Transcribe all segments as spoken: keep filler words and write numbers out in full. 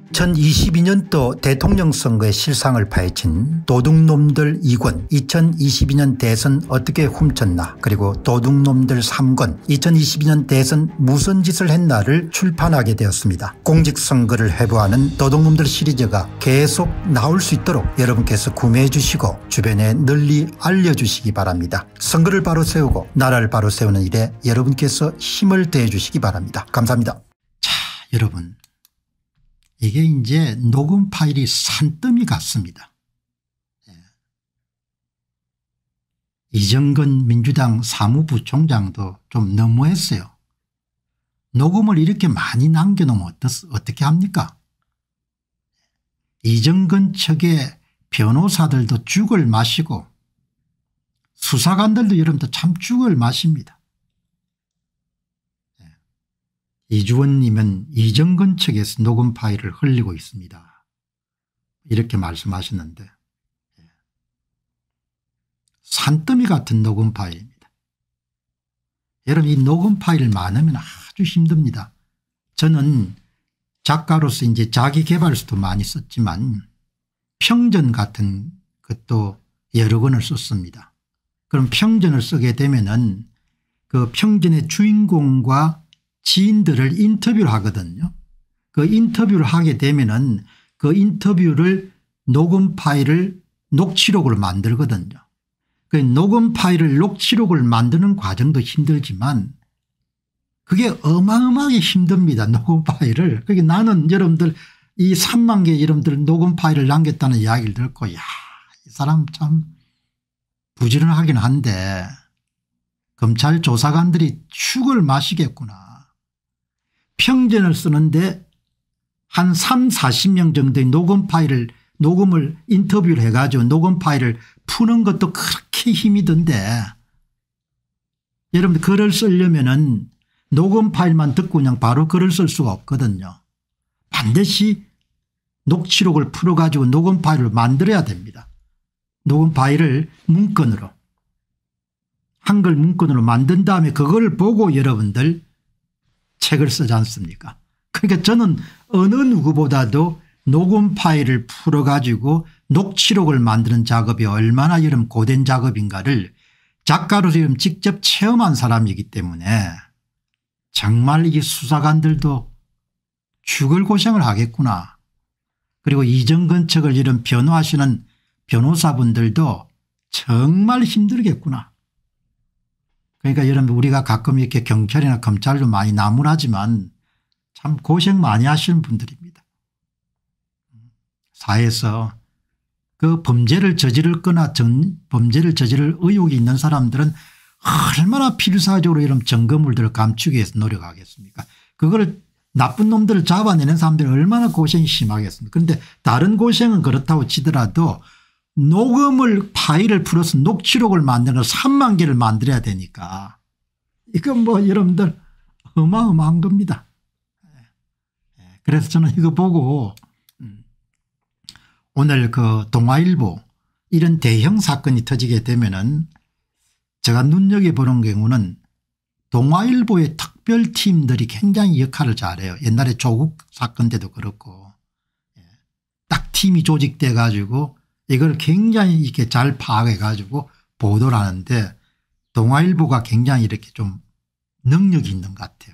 이천이십이 년도 대통령 선거의 실상을 파헤친 도둑놈들 이 권 이천이십이 년 대선 어떻게 훔쳤나 그리고 도둑놈들 삼 권 이천이십이 년 대선 무슨 짓을 했나를 출판하게 되었습니다. 공직선거를 회부하는 도둑놈들 시리즈가 계속 나올 수 있도록 여러분께서 구매해 주시고 주변에 널리 알려주시기 바랍니다. 선거를 바로 세우고 나라를 바로 세우는 일에 여러분께서 힘을 더해 주시기 바랍니다. 감사합니다. 자, 여러분, 이게 이제 녹음 파일이 산더미 같습니다. 예. 이정근 민주당 사무부총장도 좀 너무했어요. 녹음을 이렇게 많이 남겨놓으면 어떻, 어떻게 합니까? 이정근 측의 변호사들도 죽을 마시고 수사관들도 여러분들 참 죽을 마십니다. 이주원님은 이정근 측에서 녹음 파일을 흘리고 있습니다. 이렇게 말씀하셨는데 산더미 같은 녹음 파일입니다. 여러분, 이 녹음 파일 많으면 아주 힘듭니다. 저는 작가로서 이제 자기개발서도 많이 썼지만 평전 같은 것도 여러 권을 썼습니다. 그럼 평전을 쓰게 되면은 그 평전의 주인공과 지인들을 인터뷰를 하거든요. 그 인터뷰를 하게 되면은 그 인터뷰를 녹음 파일을 녹취록으로 만들거든요. 그 녹음 파일을 녹취록을 만드는 과정도 힘들지만 그게 어마어마하게 힘듭니다. 녹음 파일을. 그게 나는 여러분들 이 삼만 개 여러분들 녹음 파일을 남겼다는 이야기를 듣고 야, 이 사람 참 부지런하긴 한데 검찰 조사관들이 죽을 마시겠구나. 평전을 쓰는데 한 삼사십 명 정도의 녹음 파일을 녹음을 인터뷰를 해가지고 녹음 파일을 푸는 것도 그렇게 힘이 든데 여러분들 글을 쓰려면은 녹음 파일만 듣고 그냥 바로 글을 쓸 수가 없거든요. 반드시 녹취록을 풀어가지고 녹음 파일을 만들어야 됩니다. 녹음 파일을 문건으로 한글 문건으로 만든 다음에 그걸 보고 여러분들 책을 쓰지 않습니까? 그러니까 저는 어느 누구보다도 녹음 파일을 풀어가지고 녹취록을 만드는 작업이 얼마나 여러분 고된 작업인가를 작가로서 여러분 직접 체험한 사람이기 때문에 정말 이 수사관들도 죽을 고생을 하겠구나. 그리고 이정근 측을 이런 변호하시는 변호사분들도 정말 힘들겠구나. 그러니까 여러분 우리가 가끔 이렇게 경찰이나 검찰로 많이 나무라지만 참 고생 많이 하시는 분들입니다. 사회에서 그 범죄를 저지를거나 전, 범죄를 저지를 의혹이 있는 사람들은 얼마나 필사적으로 이런 증거물들을 감추기 위해서 노력하겠습니까? 그걸 나쁜 놈들을 잡아내는 사람들이 얼마나 고생이 심하겠습니까? 그런데 다른 고생은 그렇다고 치더라도 녹음을 파일을 풀어서 녹취록을 만드는 삼만 개를 만들어야 되니까 이건 뭐 여러분들 어마어마한 겁니다. 그래서 저는 이거 보고 오늘 그 동아일보 이런 대형 사건이 터지게 되면은 제가 눈여겨보는 경우는 동아일보의 특별팀들이 굉장히 역할을 잘해요. 옛날에 조국 사건 때도 그렇고 딱 팀이 조직돼 가지고 이걸 굉장히 이렇게 잘 파악해 가지고 보도를 하는데 동아일보가 굉장히 이렇게 좀 능력이 있는 것 같아요.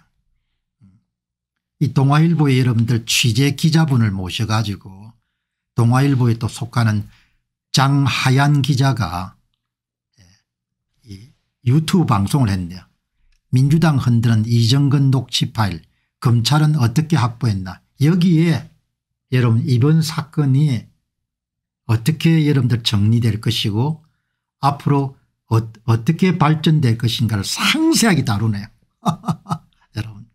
이 동아일보에 여러분들 취재 기자분을 모셔 가지고 동아일보에 또 속하는 장하얀 기자가 이 유튜브 방송을 했네요. 민주당 흔드는 이정근 녹취 파일 검찰은 어떻게 확보했나. 여기에 여러분 이번 사건이 어떻게 여러분들 정리될 것이고 앞으로 어, 어떻게 발전될 것인가를 상세하게 다루네요. 여러분.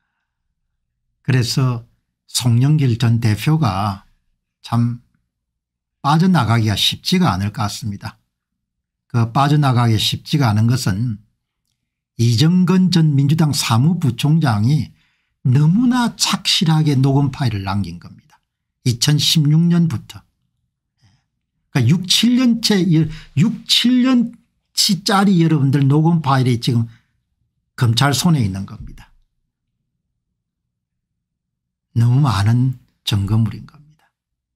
그래서 송영길 전 대표가 참 빠져나가기가 쉽지가 않을 것 같습니다. 그 빠져나가기 쉽지가 않은 것은 이정근 전 민주당 사무부총장이 너무나 착실하게 녹음 파일을 남긴 겁니다. 이천십육 년부터. 그러니까 육, 칠 년째 육, 칠 년치짜리 여러분들 녹음 파일이 지금 검찰 손에 있는 겁니다. 너무 많은 증거물인 겁니다.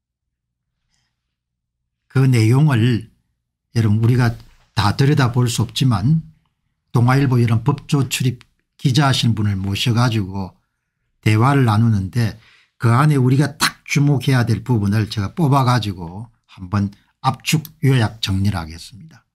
그 내용을 여러분 우리가 다 들여다볼 수 없지만 동아일보 이런 법조 출입 기자하신 분을 모셔가지고 대화를 나누는데 그 안에 우리가 딱 주목해야 될 부분을 제가 뽑아가지고 한번 압축 요약 정리를 하겠습니다.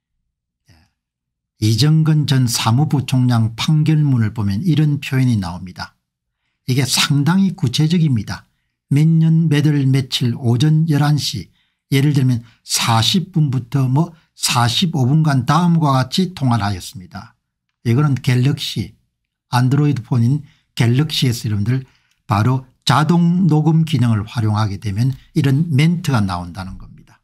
이정근 전 사무부총장 판결문을 보면 이런 표현이 나옵니다. 이게 상당히 구체적입니다. 몇 년 몇 월 며칠 오전 열한 시 예를 들면 사십 분부터 뭐 사십오 분간 다음과 같이 통화를 하였습니다. 이거는 갤럭시 안드로이드 폰인 갤럭시에서 여러분들 바로 자동 녹음 기능을 활용하게 되면 이런 멘트가 나온다는 겁니다.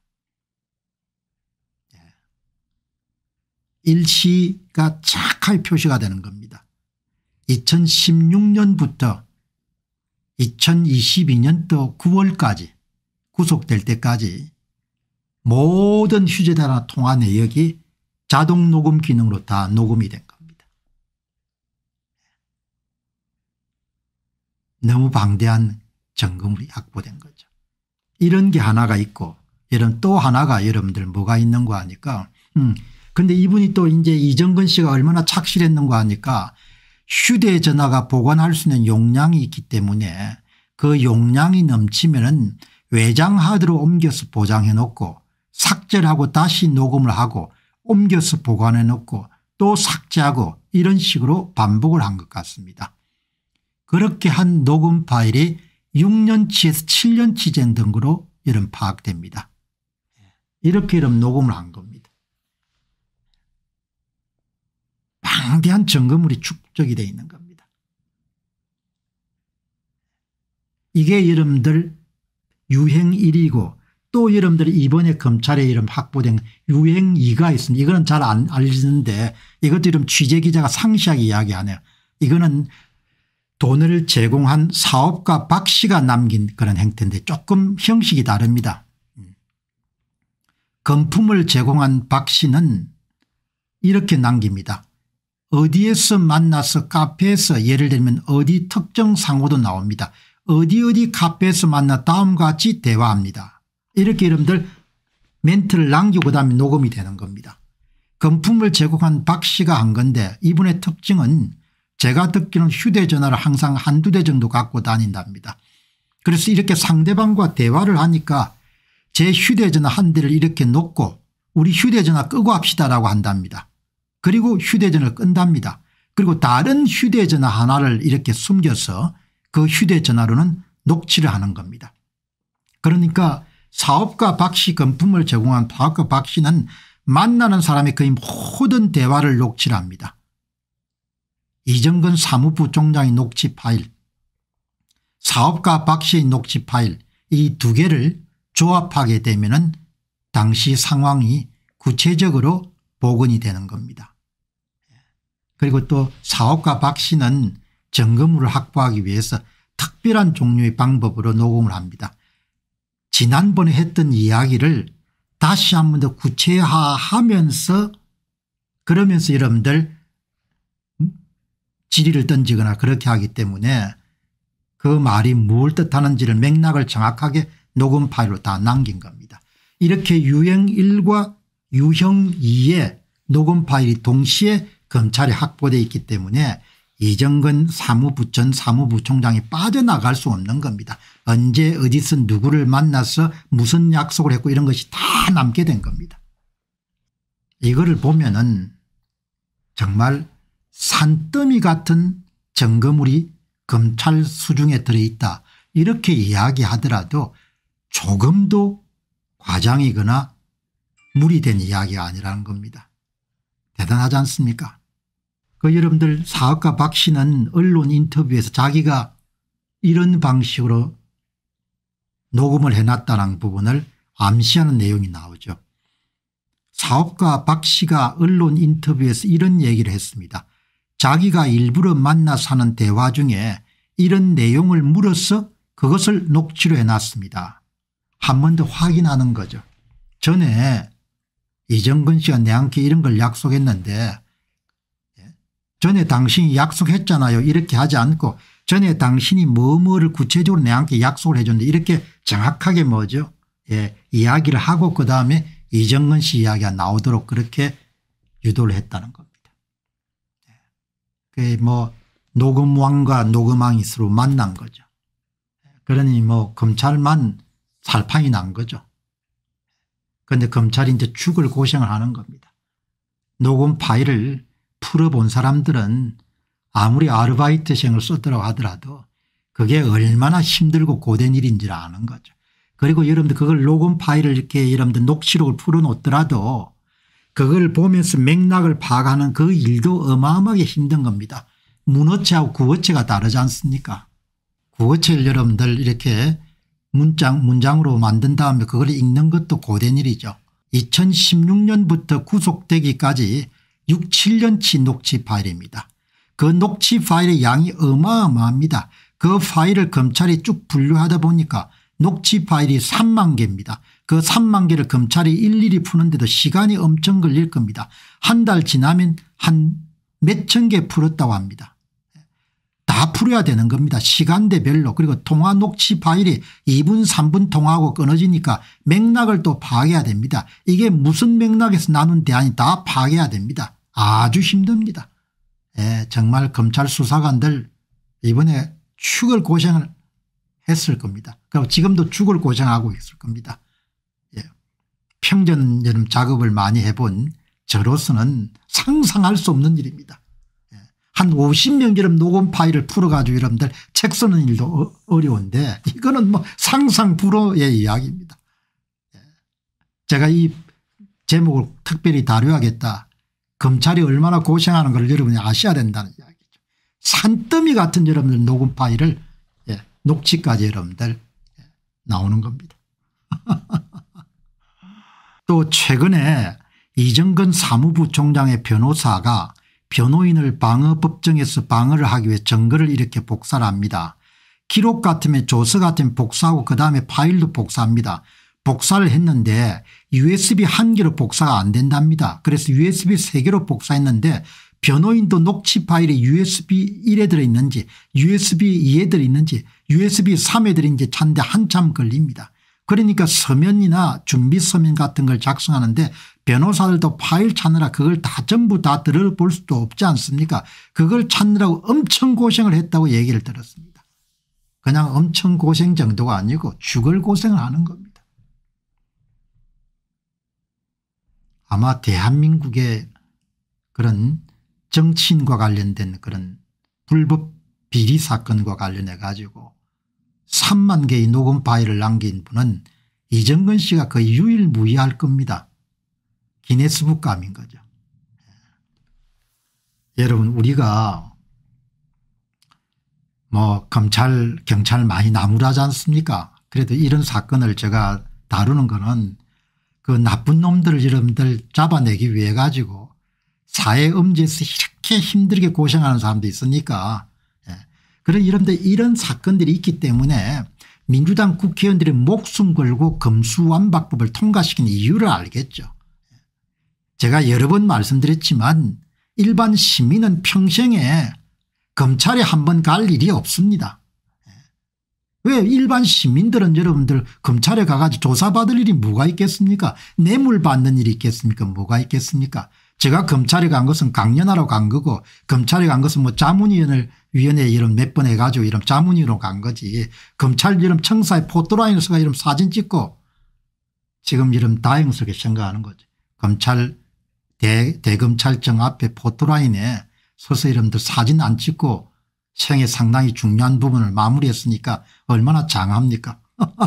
일시가 착하게 표시가 되는 겁니다. 이천십육 년부터 이천이십이 년도 구월까지 구속될 때까지 모든 휴대전화 통화 내역이 자동 녹음 기능으로 다 녹음이 된 겁니다. 너무 방대한 증거물이 확보된 거죠. 이런 게 하나가 있고 여러분 또 하나가 여러분들 뭐가 있는가 하니까 음 근데 이분이 또 이제 이정근 씨가 얼마나 착실했는가 하니까 휴대전화가 보관할 수 있는 용량이 있기 때문에 그 용량이 넘치면은 외장 하드로 옮겨서 보장해 놓고 삭제를 하고 다시 녹음을 하고 옮겨서 보관해 놓고 또 삭제하고 이런 식으로 반복을 한 것 같습니다. 그렇게 한 녹음 파일이 육 년치에서 칠 년치 정도로 이런 파악됩니다. 이렇게 이런 녹음을 한 겁니다. 방대한 증거물이 축적이 되어 있는 겁니다. 이게 여러분들 유행 일이고 또 여러분들이 이번에 검찰에 이름 확보된 유행 이가 있습니다. 이거는 잘 안 알리는데 이것도 이름 취재기자가 상세하게 이야기하네요. 이거는 돈을 제공한 사업가 박 씨가 남긴 그런 행태인데 조금 형식이 다릅니다. 금품을 제공한 박 씨는 이렇게 남깁니다. 어디에서 만나서 카페에서 예를 들면 어디 특정 상호도 나옵니다. 어디 어디 카페에서 만나 다음과 같이 대화합니다. 이렇게 여러분들 멘트를 남기고 그다음에 녹음이 되는 겁니다. 금품을 제공한 박 씨가 한 건데 이분의 특징은 제가 듣기로는 휴대전화를 항상 한두 대 정도 갖고 다닌답니다. 그래서 이렇게 상대방과 대화를 하니까 제 휴대전화 한 대를 이렇게 놓고 우리 휴대전화 끄고 합시다라고 한답니다. 그리고 휴대전화를 끈답니다. 그리고 다른 휴대전화 하나를 이렇게 숨겨서 그 휴대전화로는 녹취를 하는 겁니다. 그러니까 사업가 박 씨 금품을 제공한 사업가 박 씨는 만나는 사람의 거의 모든 대화를 녹취를 합니다. 이정근 사무부총장의 녹취 파일, 사업가 박 씨의 녹취 파일 이 두 개를 조합하게 되면은 당시 상황이 구체적으로 복원이 되는 겁니다. 그리고 또 사업가 박 씨는 증거물을 확보하기 위해서 특별한 종류의 방법으로 녹음을 합니다. 지난번에 했던 이야기를 다시 한 번 더 구체화하면서 그러면서 여러분들 질의를 던지거나 그렇게 하기 때문에 그 말이 뭘 뜻하는지를 맥락을 정확하게 녹음 파일로 다 남긴 겁니다. 이렇게 유형 일과 유형 이의 녹음 파일이 동시에 검찰에 확보되어 있기 때문에 이정근 사무부 전 사무부총장이 빠져나갈 수 없는 겁니다. 언제 어디서 누구를 만나서 무슨 약속을 했고 이런 것이 다 남게 된 겁니다. 이거를 보면은 정말 산더미 같은 증거물이 검찰 수중에 들어있다 이렇게 이야기하더라도 조금도 과장이거나 무리된 이야기가 아니라는 겁니다. 대단하지 않습니까? 그 여러분들 사업가 박 씨는 언론 인터뷰에서 자기가 이런 방식으로 녹음을 해놨다는 부분을 암시하는 내용이 나오죠. 사업가 박 씨가 언론 인터뷰에서 이런 얘기를 했습니다. 자기가 일부러 만나서 하는 대화 중에 이런 내용을 물어서 그것을 녹취로 해놨습니다. 한 번 더 확인하는 거죠. 전에 이정근 씨가 내한테 이런 걸 약속했는데 전에 당신이 약속했잖아요. 이렇게 하지 않고 전에 당신이 뭐뭐를 구체적으로 내한테 약속을 해줬는데 이렇게 정확하게 뭐죠. 예, 이야기를 하고 그다음에 이정근 씨 이야기가 나오도록 그렇게 유도를 했다는 겁니다. 그 뭐 녹음왕과 녹음왕이 서로 만난 거죠. 그러니 뭐 검찰만 살판이 난 거죠. 그런데 검찰이 이제 죽을 고생을 하는 겁니다. 녹음 파일을 풀어본 사람들은 아무리 아르바이트생을 썼더라고 하더라도 그게 얼마나 힘들고 고된 일인지를 아는 거죠. 그리고 여러분들 그걸 녹음 파일을 이렇게 여러분들 녹취록을 풀어놓더라도 그걸 보면서 맥락을 파악하는 그 일도 어마어마하게 힘든 겁니다. 문어체하고 구어체가 다르지 않습니까? 구어체를 여러분들 이렇게 문장, 문장으로 만든 다음에 그걸 읽는 것도 고된 일이죠. 이천십육 년부터 구속되기까지 육, 칠 년치 녹취 파일입니다. 그 녹취 파일의 양이 어마어마합니다. 그 파일을 검찰이 쭉 분류하다 보니까 녹취 파일이 삼만 개입니다. 그 삼만 개를 검찰이 일일이 푸는데도 시간이 엄청 걸릴 겁니다. 한 달 지나면 한 몇천 개 풀었다고 합니다. 다 풀어야 되는 겁니다. 시간대별로. 그리고 통화 녹취 파일이 이 분 삼 분 통화하고 끊어지니까 맥락을 또 파악해야 됩니다. 이게 무슨 맥락에서 나눈 대안이 다 파악해야 됩니다. 아주 힘듭니다. 예, 정말 검찰 수사관들 이번에 죽을 고생을 했을 겁니다. 그리고 지금도 죽을 고생하고 있을 겁니다. 예. 평전 여름 작업을 많이 해본 저로서는 상상할 수 없는 일입니다. 예. 한 오십 명 여름 녹음 파일을 풀어가지고 여러분들 책 쓰는 일도 어, 어려운데 이거는 뭐 상상 불허의 이야기입니다. 예. 제가 이 제목을 특별히 다뤄야겠다. 검찰이 얼마나 고생하는 걸 여러분이 아셔야 된다는 이야기죠. 산더미 같은 여러분들 녹음 파일을 예, 녹취까지 여러분들 예, 나오는 겁니다. 또 최근에 이정근 사무부 총장의 변호사가 변호인을 방어법정에서 방어를 하기 위해 증거를 이렇게 복사를 합니다. 기록 같으면 조서 같으면 복사하고 그다음에 파일도 복사합니다. 복사를 했는데 유에스비 한 개로 복사가 안 된답니다. 그래서 유에스비 세 개로 복사했는데 변호인도 녹취 파일이 유에스비 일에 들어있는지 유에스비 이에 들어있는지 유에스비 삼에 들어있는지 찾는데 한참 걸립니다. 그러니까 서면이나 준비 서면 같은 걸 작성하는데 변호사들도 파일 찾느라 그걸 다 전부 다 들어볼 수도 없지 않습니까? 그걸 찾느라고 엄청 고생을 했다고 얘기를 들었습니다. 그냥 엄청 고생 정도가 아니고 죽을 고생을 하는 겁니다. 아마 대한민국의 그런 정치인과 관련된 그런 불법 비리 사건과 관련해 가지고 삼만 개의 녹음 파일을 남긴 분은 이정근 씨가 거의 유일무이할 겁니다. 기네스북감인 거죠. 여러분 우리가 뭐 검찰 경찰 많이 나무라지 않습니까? 그래도 이런 사건을 제가 다루는 거는 그 나쁜 놈들을 여러분들 잡아내기 위해 가지고 사회 음지에서 이렇게 힘들게 고생하는 사람도 있으니까 예. 그런 여러분들 이런 사건들이 있기 때문에 민주당 국회의원들이 목숨 걸고 검수완박법을 통과시킨 이유를 알겠죠. 제가 여러 번 말씀드렸지만 일반 시민은 평생에 검찰에 한 번 갈 일이 없습니다. 왜 일반 시민들은 여러분들 검찰에 가가지고 조사받을 일이 뭐가 있겠습니까? 뇌물 받는 일이 있겠습니까? 뭐가 있겠습니까? 제가 검찰에 간 것은 강연하러 간 거고 검찰에 간 것은 뭐 자문위원회 위원회 이런 몇 번 해가지고 이런 자문위로 간 거지. 검찰 이런 청사에 포토라인에서 이런 사진 찍고 지금 이런 다행스럽게 생각하는 거죠. 검찰 대, 대검찰청 앞에 포토라인에 서서 이름들 사진 안 찍고 생애 상당히 중요한 부분을 마무리했으니까 얼마나 장합니까?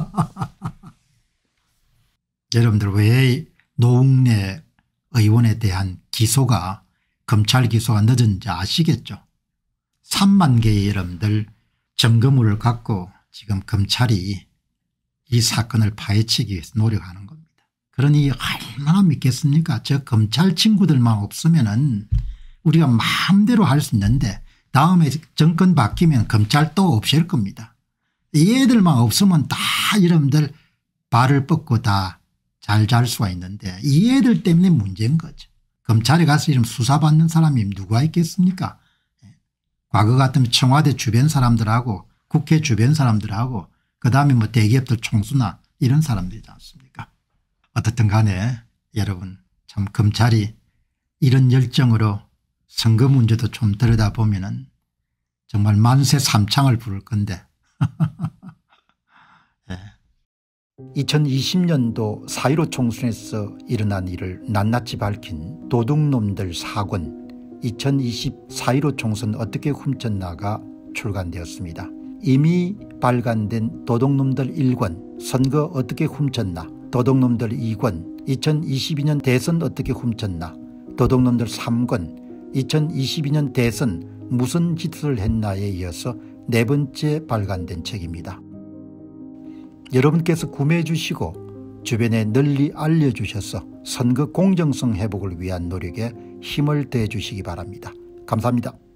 여러분들 왜 노웅래 의원에 대한 기소가 검찰 기소가 늦은지 아시겠죠? 삼만 개의 여러분들 증거물을 갖고 지금 검찰이 이 사건을 파헤치기 위해서 노력하는 겁니다. 그러니 얼마나 믿겠습니까? 저 검찰 친구들만 없으면은 우리가 마음대로 할 수 있는데 다음에 정권 바뀌면 검찰 또 없앨 겁니다. 이 애들만 없으면 다 여러분들 발을 뻗고 다 잘 잘 수가 있는데 이 애들 때문에 문제인 거죠. 검찰에 가서 이런 수사받는 사람이 누가 있겠습니까? 과거 같으면 청와대 주변 사람들하고 국회 주변 사람들하고 그다음에 뭐 대기업들 총수나 이런 사람들이지 않습니까? 어떻든 간에 여러분 참 검찰이 이런 열정으로 선거 문제도 좀 들여다보면은 정말 만세 삼창을 부를 건데 네. 이천이십 년도 사 일오 총선에서 일어난 일을 낱낱이 밝힌 도둑놈들 사권 이천이십 사 일오 총선 어떻게 훔쳤나가 출간되었습니다. 이미 발간된 도둑놈들 일 권 선거 어떻게 훔쳤나, 도둑놈들 이 권 이천이십이 년 대선 어떻게 훔쳤나, 도둑놈들 삼 권 이천이십이 년 대선 무슨 짓을 했나에 이어서 네 번째 발간된 책입니다. 여러분께서 구매해 주시고 주변에 널리 알려주셔서 선거 공정성 회복을 위한 노력에 힘을 더해 주시기 바랍니다. 감사합니다.